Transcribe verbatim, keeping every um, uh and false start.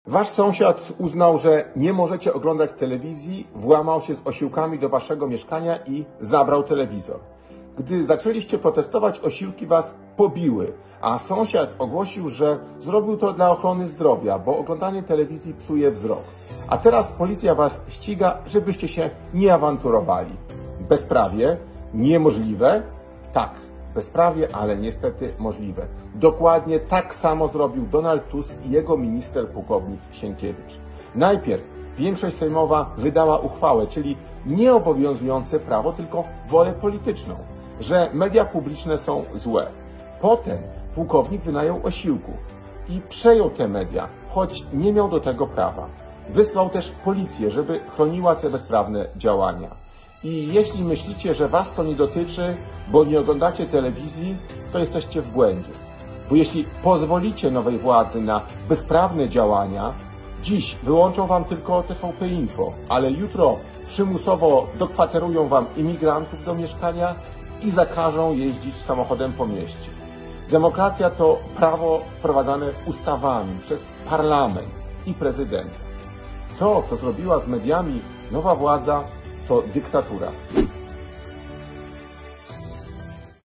Wasz sąsiad uznał, że nie możecie oglądać telewizji, włamał się z osiłkami do waszego mieszkania i zabrał telewizor. Gdy zaczęliście protestować, osiłki was pobiły, a sąsiad ogłosił, że zrobił to dla ochrony zdrowia, bo oglądanie telewizji psuje wzrok. A teraz policja was ściga, żebyście się nie awanturowali. Bezprawie? Niemożliwe? Tak. Bezprawie, ale niestety możliwe. Dokładnie tak samo zrobił Donald Tusk i jego minister pułkownik Sienkiewicz. Najpierw większość sejmowa wydała uchwałę, czyli nie obowiązujące prawo, tylko wolę polityczną, że media publiczne są złe. Potem pułkownik wynajął osiłków i przejął te media, choć nie miał do tego prawa. Wysłał też policję, żeby chroniła te bezprawne działania. I jeśli myślicie, że was to nie dotyczy, bo nie oglądacie telewizji, to jesteście w błędzie. Bo jeśli pozwolicie nowej władzy na bezprawne działania, dziś wyłączą wam tylko T V P Info, ale jutro przymusowo dokwaterują wam imigrantów do mieszkania i zakażą jeździć samochodem po mieście. Demokracja to prawo wprowadzane ustawami przez parlament i prezydenta. To, co zrobiła z mediami nowa władza, to dyktatura.